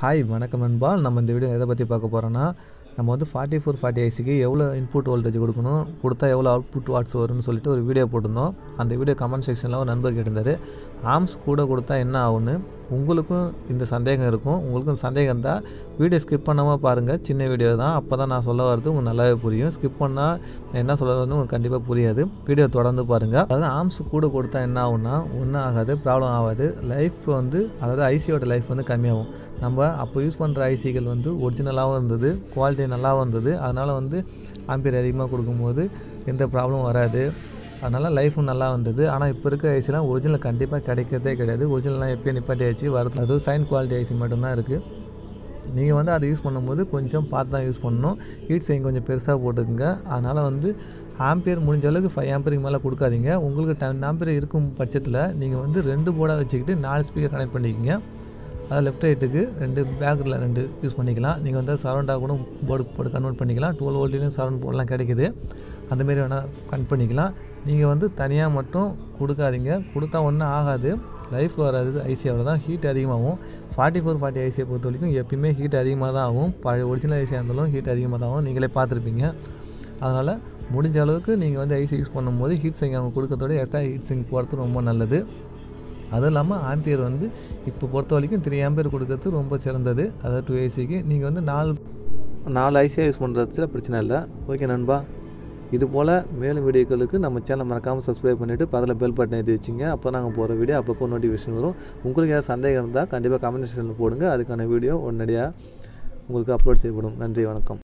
Hi வணக்கம் நண்பா. நம்ம இந்த வீடியோ எதை பற்றி பார்க்க போகிறோன்னா, நம்ம வந்து 4440 ஐசிக்கு எவ்வளோ இன்புட் வோல்டேஜ் கொடுக்கணும், கொடுத்தா எவ்வளோ அவுட்புட் வாட்ஸ் வரும்னு சொல்லிட்டு ஒரு வீடியோ போட்டிருந்தோம். அந்த வீடியோ கமெண்ட் செக்ஷனில் ஒரு நண்பர் கேட்டிருந்தார், ஆம்ஸ் கூட கொடுத்தா என்ன ஆகுன்னு. உங்களுக்கும் இந்த சந்தேகம் இருக்கும். உங்களுக்கும் சந்தேகம் இருந்தால் வீடியோ ஸ்கிப் பண்ணாமல் பாருங்கள். சின்ன வீடியோ தான், அப்போ தான் நான் சொல்ல வர்றது உங்களுக்கு நல்லாவே புரியும். ஸ்கிப் பண்ணால் என்ன சொல்ல வரதுன்னு உங்களுக்கு கண்டிப்பாக புரியாது. வீடியோ தொடர்ந்து பாருங்கள். அதாவது ஆம்ஸ் கூட கொடுத்தா என்ன ஆகுன்னா, ஒன்றும் ஆகாது, ப்ராப்ளம் ஆகாது. லைஃப் வந்து அதாவது ஐசியோட லைஃப் வந்து கம்மியாகும். நம்ம அப்போ யூஸ் பண்ணுற ஐசிகள் வந்து ஒரிஜினலாகவும் இருந்தது, குவாலிட்டி நல்லாவும் இருந்தது. அதனால் வந்து ஆம்பியர் அதிகமாக கொடுக்கும்போது எந்த ப்ராப்ளமும் வராது. அதனால் லைஃபும் நல்லா வந்தது. ஆனால் இப்போ இருக்க ஐசிலாம் ஒரிஜினல் கண்டிப்பாக கிடைக்கிறதே கிடையாது. ஒரிஜினல்லாம் எப்போயும் நிப்பாட்டியாச்சு வரது. அதுவும் சைன் குவாலிட்டி ஐசி மட்டும்தான் இருக்குது. நீங்கள் வந்து அதை யூஸ் பண்ணும்போது கொஞ்சம் பார்த்து தான் யூஸ் பண்ணணும். ஹீட் சிங்க் கொஞ்சம் பெருசாக போட்டுக்குங்க. அதனால் வந்து ஆம்பியர் முடிஞ்ச அளவுக்கு 5 ஆம்பியருக்கு மேலே கொடுக்காதீங்க. உங்களுக்கு 10 ஆம்பியர் இருக்கும் பட்சத்தில் நீங்கள் வந்து 2 போர்டாக வச்சுக்கிட்டு 4 ஸ்பீக்கர் கனெக்ட் பண்ணிக்கோங்க. அது லெஃப்ட் ரைட்டுக்கு 2 பேக்கில் 2 யூஸ் பண்ணிக்கலாம். நீங்கள் வந்து சரௌண்டாக கூட போர்டு கன்வெர்ட் பண்ணிக்கலாம். 12 வோல்ட்லேயும் சரௌண்ட் போர்டெலாம் கிடைக்குது. அந்தமாரி வேணால் கன்வெர்ட் பண்ணிக்கலாம். நீங்கள் வந்து தனியாக மட்டும் கொடுக்காதீங்க. கொடுத்தா ஒன்றும் ஆகாது, லைஃப் வராது. ஐசி அவ்வளோதான், ஹீட் அதிகமாகும். 4440 ஐசியை பொறுத்த வரைக்கும் எப்பயுமே ஹீட் அதிகமாக தான் ஆகும். பழைய ஒரிஜினல் ஐசியாக இருந்தாலும் ஹீட் அதிகமாக தான் ஆகும். நீங்களே பார்த்துருப்பீங்க. அதனால் முடிஞ்ச அளவுக்கு நீங்கள் வந்து ஐசி யூஸ் பண்ணும்போது ஹீட் சிங்க் அவங்க கொடுக்கறதோட எக்ஸ்ட்ரா ஹீட் சிங்க் போகிறது ரொம்ப நல்லது. அதுவும் இல்லாமல் ஆம்பியர் வந்து இப்போ பொறுத்த வரைக்கும் 3 ஆம்பியர் கொடுக்கறது ரொம்ப சிறந்தது. அதாவது 2 ஐசிக்கு நீங்கள் வந்து 4 ஐசியாக யூஸ் பண்ணுறதுல பிரச்சனை இல்லை. ஓகே நண்பா, இது போல் மேலும் வீடியோக்களுக்கு நம்ம சேனல் மறக்காமல் சப்ஸ்கிரைப் பண்ணிவிட்டு அதில் பெல் பட்டன் எழுதி வச்சிங்க. அப்போ நாங்கள் போகிற வீடியோ அப்பப்போ நோட்டிஃபிகேஷன் வரும். உங்களுக்கு ஏதாவது சந்தேகம் இருந்தால் கண்டிப்பாக கமெண்ட் செக்ஷனில் போடுங்க. அதுக்கான வீடியோ உடனடியாக உங்களுக்கு அப்லோட் செய்யப்படும். நன்றி, வணக்கம்.